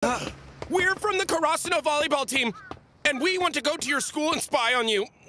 We're from the Karasuno Volleyball Team, and we want to go to your school and spy on you.